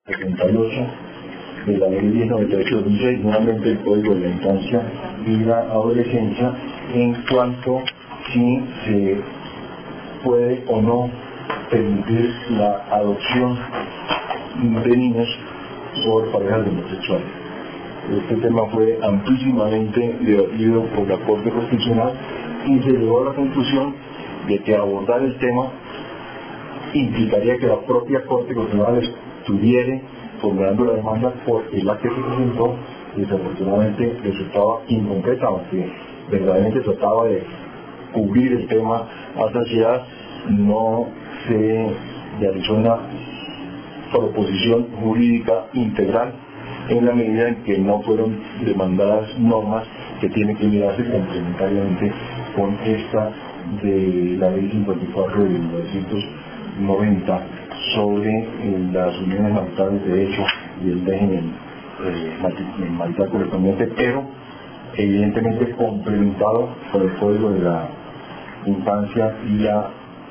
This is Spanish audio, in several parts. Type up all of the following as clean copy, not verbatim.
78 de la ley 1098/2006, nuevamente el Código de la Infancia y la Adolescencia, en cuanto si se puede o no permitir la adopción de niños por parejas homosexuales. Este tema fue amplísimamente debatido por la Corte Constitucional y se llegó a la conclusión de que abordar el tema implicaría que la propia Corte Constitucional estuviera formulando la demanda, porque la que se presentó desafortunadamente resultaba incompleta, aunque verdaderamente trataba de cubrir el tema a saciedad. No se realizó una proposición jurídica integral en la medida en que no fueron demandadas normas que tienen que mirarse complementariamente con esta de la ley 54 de 1990 sobre las uniones maritales de hecho y el régimen marital correspondiente, pero evidentemente complementado con el Código de la Infancia y la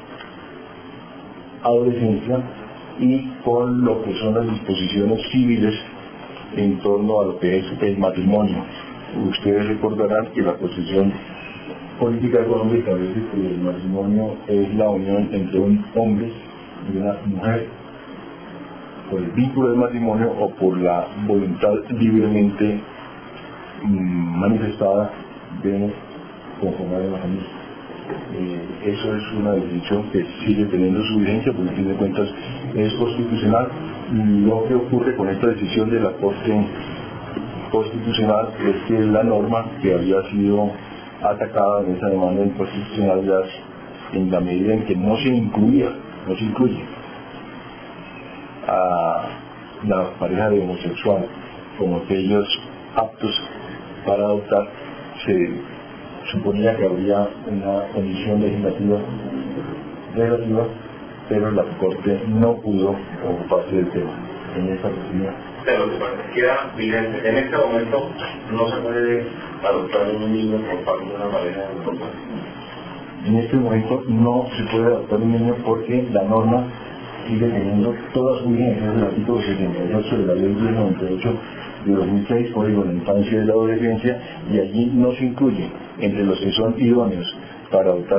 Adolescencia y con lo que son las disposiciones civiles en torno a lo que es el matrimonio. Ustedes recordarán que la Constitución Política de Colombia establece que el matrimonio es la unión entre un hombre y una mujer por el vínculo del matrimonio o por la voluntad libremente manifestada de conformar la familia. Eso es una decisión que sigue teniendo su vigencia, porque a fin de cuentas es constitucional. Lo que ocurre con esta decisión de la Corte Constitucional es que la norma que había sido atacada en esa demanda de inconstitucionalidad, en la medida en que no se incluye a la pareja de homosexual como aquellos aptos para adoptar, se suponía que habría una omisión legislativa relativa, pero la Corte no pudo ocuparse del tema en esta oportunidad. Pero que parece que queda vigente. En este momento no se puede adoptar un niño por parte de una pareja de homosexual. En este momento no se puede adoptar un niño porque la norma sigue teniendo toda su vigencia. Es el artículo 68 de la ley 1098 de 2006, Código de la Infancia y de la Adolescencia, y allí no se incluye entre los que son idóneos para adoptar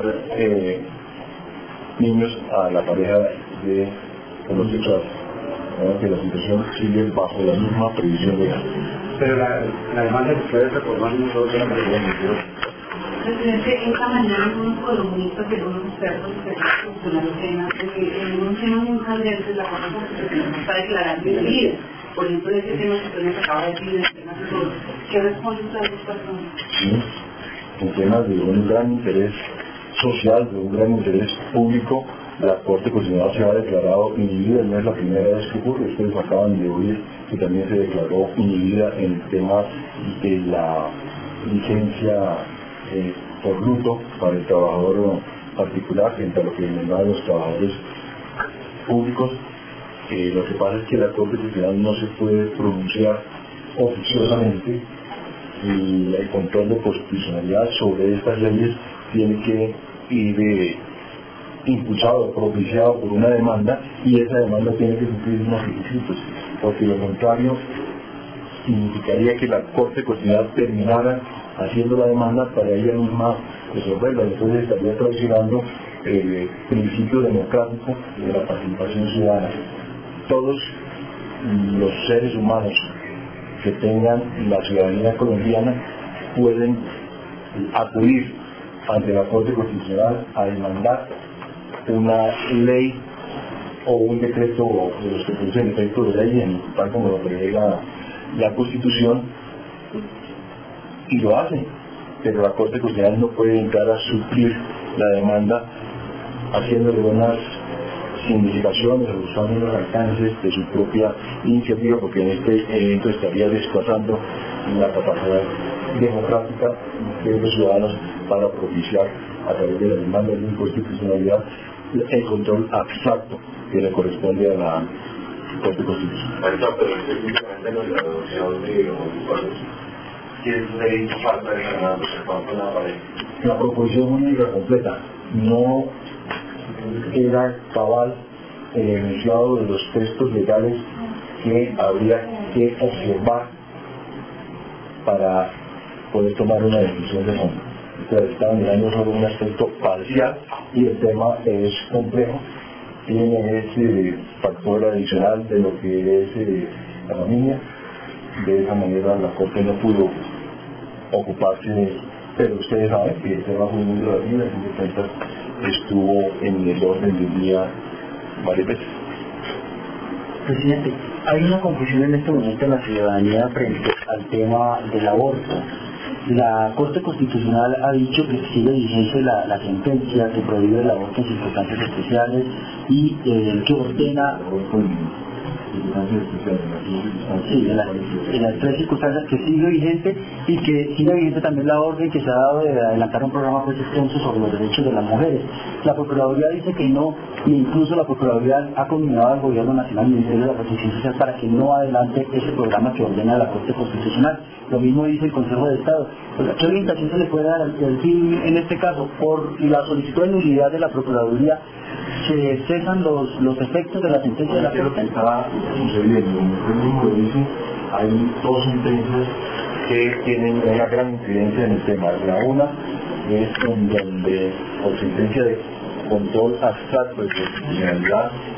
niños a la pareja de homosexuales. Que la situación sigue bajo la misma previsión legal. Pero la demanda que ustedes recordaron no solo de la pareja de homosexuales. Presidente, esta mañana unos columnistas y unos expertos de la escena, porque en un tema muy candente la Corte Constitucional está declarando invalida. Por ejemplo, ese tema que usted nos acaba de decir, en el tema de todo, ¿qué responde usted a estas personas? Sí, en temas de un gran interés social, de un gran interés público, la Corte Constitucional se ha declarado inhibida, no es la primera vez que ocurre. Ustedes acaban de oír que también se declaró inhibida en el tema de la licencia por luto para el trabajador particular frente a lo que demandaban los trabajadores públicos. Lo que pasa es que la Corte Constitucional no se puede pronunciar oficiosamente y el control de constitucionalidad sobre estas leyes tiene que ir impulsado, propiciado por una demanda, y esa demanda tiene que cumplir unos requisitos, porque lo contrario significaría que la Corte Constitucional terminara haciendo la demanda para ella misma resolverla. Entonces estaría traicionando el principio democrático de la participación ciudadana. Todos los seres humanos que tengan la ciudadanía colombiana pueden acudir ante la Corte Constitucional a demandar una ley o un decreto de los que producen efecto de ley, tal como lo prevé la Constitución, y lo hacen, pero la Corte Constitucional no puede entrar a suplir la demanda haciéndole unas significaciones o usando los alcances de su propia iniciativa, porque en este evento estaría desplazando la capacidad democrática de los ciudadanos para propiciar a través de la demanda de inconstitucionalidad el control abstracto que le corresponde a la Corte Constitucional. Pero específicamente en la adopción de homosexuales, ¿qué ley falta de Senado con la pareja? La proposición única completa no era cabal el enunciado de los textos legales que habría que observar para poder tomar una decisión de fondo. Ustedes estaban mirando solo un aspecto parcial y el tema es complejo, tiene ese factor adicional de lo que es la familia. De esa manera la Corte no pudo ocuparse de eso, pero ustedes saben que el tema fue muy debatido, en fin de cuentas estuvo en el orden del día varias veces. Presidente, hay una confusión en este momento en la ciudadanía frente al tema del aborto. La Corte Constitucional ha dicho que sigue vigente la sentencia que prohíbe el aborto en circunstancias especiales y que ordena... Sí, en las tres circunstancias, que sigue vigente y que sigue vigente también la orden que se ha dado de adelantar un programa pues extenso sobre los derechos de las mujeres. La Procuraduría dice que no, e incluso la Procuraduría ha combinado al Gobierno Nacional y al Ministerio de la Protección Social para que no adelante ese programa que ordena la Corte Constitucional. Lo mismo dice el Consejo de Estado. ¿Qué orientación se le puede dar al fin en este caso? Por la solicitud de nulidad de la Procuraduría, ¿se cesan los efectos de la sentencia de la Corte? Está sucediendo, como usted mismo lo dice, hay dos sentencias que tienen una gran incidencia en el tema. La una es en donde, por sentencia de control abstracto de constitucionalidad,